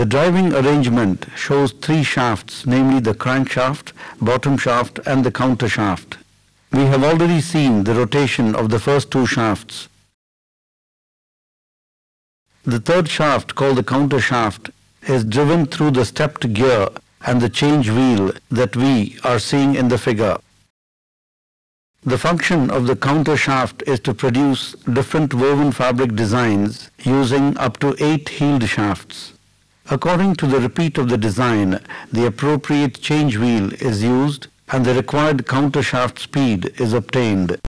The driving arrangement shows three shafts, namely the crankshaft, bottom shaft and the counter shaft. We have already seen the rotation of the first two shafts. The third shaft, called the counter shaft, is driven through the stepped gear and the change wheel that we are seeing in the figure. The function of the counter shaft is to produce different woven fabric designs using up to 8 heeled shafts. According to the repeat of the design, the appropriate change wheel is used and the required counter shaft speed is obtained.